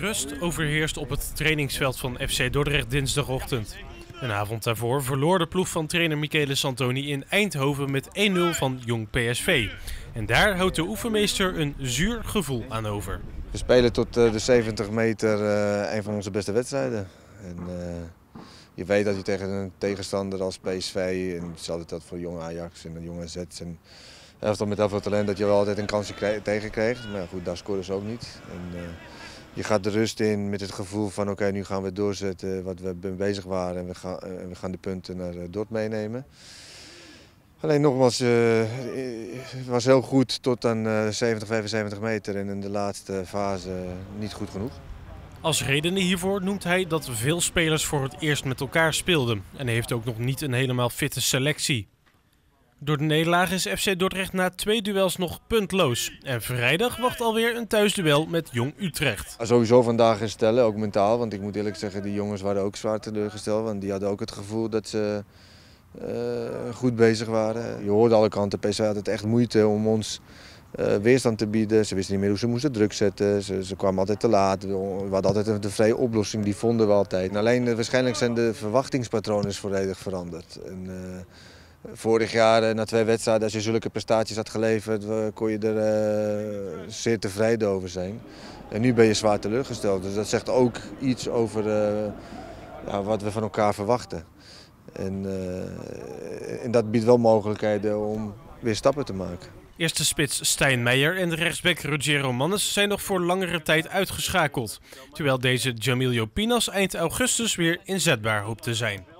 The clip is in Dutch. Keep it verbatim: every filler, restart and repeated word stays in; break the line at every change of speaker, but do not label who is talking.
Rust overheerst op het trainingsveld van F C Dordrecht dinsdagochtend. Een avond daarvoor verloor de ploeg van trainer Michele Santoni in Eindhoven met één nul van Jong P S V. En daar houdt de oefenmeester een zuur gevoel aan over.
We spelen tot de zeventig meter uh, een van onze beste wedstrijden. En, uh, je weet dat je tegen een tegenstander als P S V, en hetzelfde dat voor Jong Ajax en Jong A Z en elftal met heel veel talent, dat je wel altijd een kansje tegenkreeg. Maar goed, daar scoren ze ook niet. En, uh, je gaat de rust in met het gevoel van oké, okay, nu gaan we doorzetten wat we bezig waren en we gaan, uh, we gaan de punten naar uh, Dort meenemen. Alleen nogmaals, uh, het was heel goed tot aan uh, zeventig, vijfenzeventig meter en in de laatste fase uh, niet goed genoeg.
Als redenen hiervoor noemt hij dat veel spelers voor het eerst met elkaar speelden en heeft ook nog niet een helemaal fitte selectie. Door de nederlaag is F C Dordrecht na twee duels nog puntloos. En vrijdag wacht alweer een thuisduel met Jong Utrecht.
Sowieso vandaag herstellen, ook mentaal. Want ik moet eerlijk zeggen, die jongens waren ook zwaar teleurgesteld. Want die hadden ook het gevoel dat ze uh, goed bezig waren. Je hoorde alle kanten, P S V had het echt moeite om ons uh, weerstand te bieden. Ze wisten niet meer hoe ze moesten druk zetten. Ze, ze kwamen altijd te laat. We hadden altijd de vrije oplossing, die vonden we altijd. Alleen uh, waarschijnlijk zijn de verwachtingspatronen volledig veranderd. En, uh, Vorig jaar, na twee wedstrijden, als je zulke prestaties had geleverd, kon je er uh, zeer tevreden over zijn. En nu ben je zwaar teleurgesteld. Dus dat zegt ook iets over uh, ja, wat we van elkaar verwachten. En, uh, en dat biedt wel mogelijkheden om weer stappen te maken.
Eerste spits Stijn Meijer en de rechtsback Ruggiero Mannes zijn nog voor langere tijd uitgeschakeld. Terwijl deze Jamilio Pinas eind augustus weer inzetbaar hoopt te zijn.